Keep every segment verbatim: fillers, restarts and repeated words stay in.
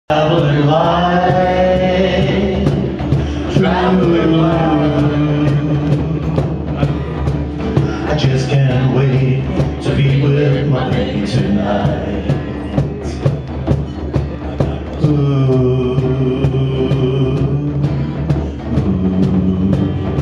Traveling light, traveling light. I just can't wait to be with my baby tonight. Ooh, ooh.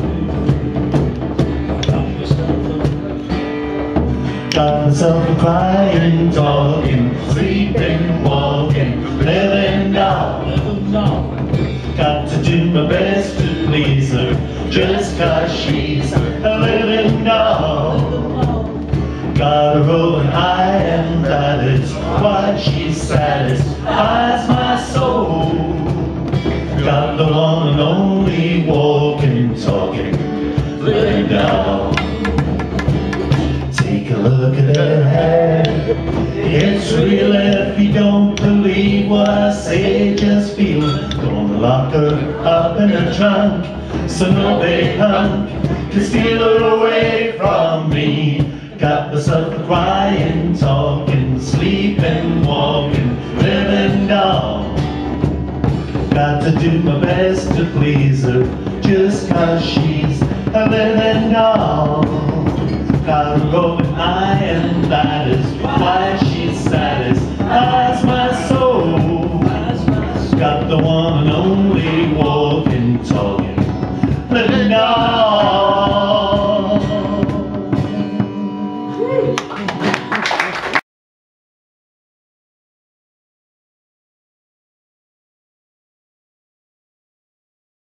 Got myself a crying, talking, sleeping, walking, living doll. Got to do my best to please her, just cause she's a living doll. Got her rolling high, and that is why she satisfies my soul. Got the one and only walking, talking, living doll. Take a look at her hair, it's real. If you don't believe what I say, just feel it. Gonna lock her up in her trunk, so no big hunk can steal her away from me. Got myself a crying, talking, sleeping, walking, living doll. Got to do my best to please her, just cause she's a living doll. Got her rolling high, and that is why she satisfies my soul. Got the one and only walking, talking, living doll.